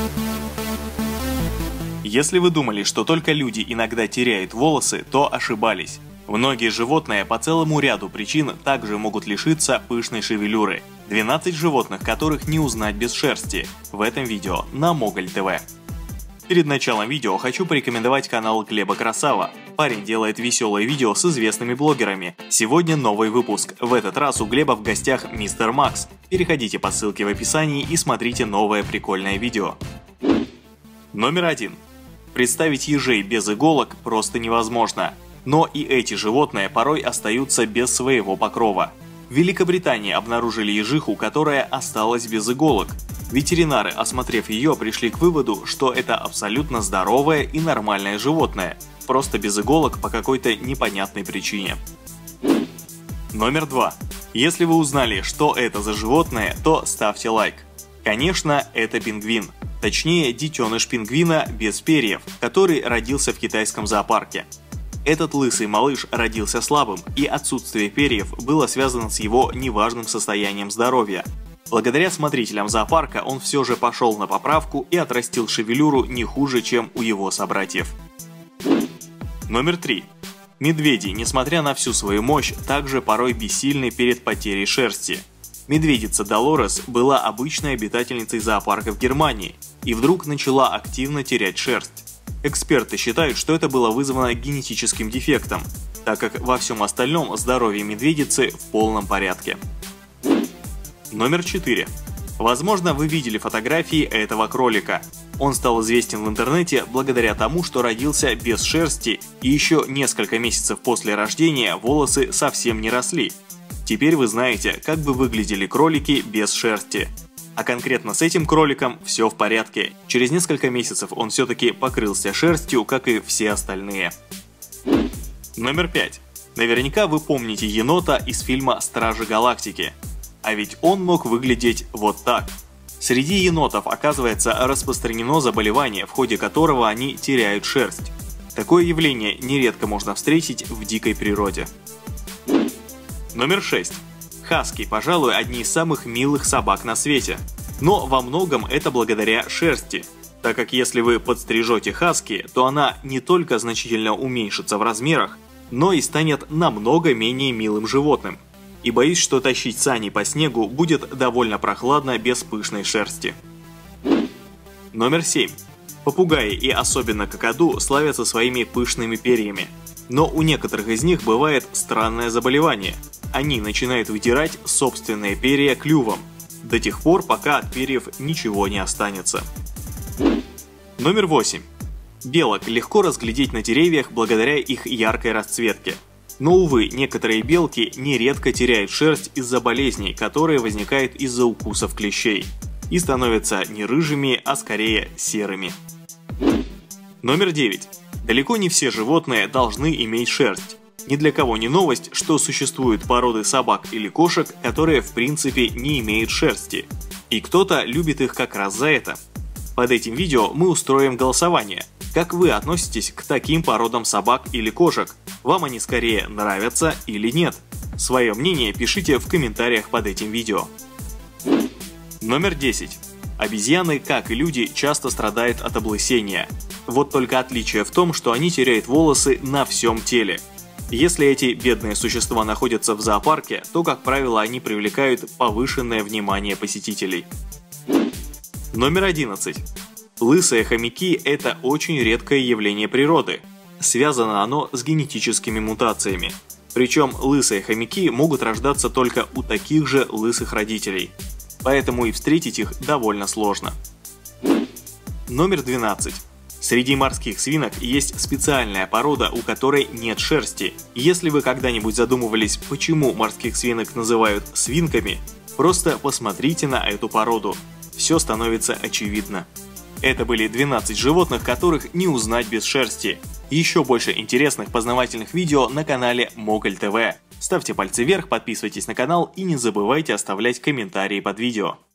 Если вы думали, что только люди иногда теряют волосы, то ошибались. Многие животные по целому ряду причин также могут лишиться пышной шевелюры. 12 животных, которых не узнать без шерсти, в этом видео на Моголь ТВ. Перед началом видео хочу порекомендовать канал Глеба Красава. Парень делает веселые видео с известными блогерами. Сегодня новый выпуск. В этот раз у Глеба в гостях Мистер Макс. Переходите по ссылке в описании и смотрите новое прикольное видео. Номер 1. Представить ежей без иголок просто невозможно. Но и эти животные порой остаются без своего покрова. В Великобритании обнаружили ежиху, которая осталась без иголок. Ветеринары, осмотрев ее, пришли к выводу, что это абсолютно здоровое и нормальное животное, просто без иголок по какой-то непонятной причине. Номер 2. Если вы узнали, что это за животное, то ставьте лайк. Конечно, это пингвин. Точнее, детеныш пингвина без перьев, который родился в китайском зоопарке. Этот лысый малыш родился слабым, и отсутствие перьев было связано с его неважным состоянием здоровья. Благодаря смотрителям зоопарка он все же пошел на поправку и отрастил шевелюру не хуже, чем у его собратьев. Номер 3. Медведи, несмотря на всю свою мощь, также порой бессильны перед потерей шерсти. Медведица Долорес была обычной обитательницей зоопарка в Германии и вдруг начала активно терять шерсть. Эксперты считают, что это было вызвано генетическим дефектом, так как во всем остальном здоровье медведицы в полном порядке. Номер 4. Возможно, вы видели фотографии этого кролика. Он стал известен в интернете благодаря тому, что родился без шерсти, и еще несколько месяцев после рождения волосы совсем не росли. Теперь вы знаете, как бы выглядели кролики без шерсти. А конкретно с этим кроликом все в порядке. Через несколько месяцев он все-таки покрылся шерстью, как и все остальные. Номер 5. Наверняка вы помните енота из фильма «Стражи Галактики». А ведь он мог выглядеть вот так. Среди енотов, оказывается, распространено заболевание, в ходе которого они теряют шерсть. Такое явление нередко можно встретить в дикой природе. Номер 6. Хаски, пожалуй, одни из самых милых собак на свете. Но во многом это благодаря шерсти, так как если вы подстрижете хаски, то она не только значительно уменьшится в размерах, но и станет намного менее милым животным. И боюсь, что тащить сани по снегу будет довольно прохладно без пышной шерсти. Номер 7. Попугаи и особенно какаду славятся своими пышными перьями. Но у некоторых из них бывает странное заболевание. Они начинают выдирать собственные перья клювом, до тех пор, пока от перьев ничего не останется. Номер 8. Белок легко разглядеть на деревьях благодаря их яркой расцветке. Но, увы, некоторые белки нередко теряют шерсть из-за болезней, которые возникают из-за укусов клещей, и становятся не рыжими, а скорее серыми. Номер 9. Далеко не все животные должны иметь шерсть. Ни для кого не новость, что существуют породы собак или кошек, которые в принципе не имеют шерсти. И кто-то любит их как раз за это. Под этим видео мы устроим голосование. Как вы относитесь к таким породам собак или кошек? Вам они скорее нравятся или нет? Свое мнение пишите в комментариях под этим видео. Номер 10. Обезьяны, как и люди, часто страдают от облысения. Вот только отличие в том, что они теряют волосы на всем теле. Если эти бедные существа находятся в зоопарке, то, как правило, они привлекают повышенное внимание посетителей. Номер 11. Лысые хомяки – это очень редкое явление природы. Связано оно с генетическими мутациями. Причем лысые хомяки могут рождаться только у таких же лысых родителей. Поэтому и встретить их довольно сложно. Номер 12. Среди морских свинок есть специальная порода, у которой нет шерсти. Если вы когда-нибудь задумывались, почему морских свинок называют свинками, просто посмотрите на эту породу. Все становится очевидно. Это были 12 животных, которых не узнать без шерсти. Еще больше интересных познавательных видео на канале Моголь ТВ. Ставьте пальцы вверх, подписывайтесь на канал и не забывайте оставлять комментарии под видео.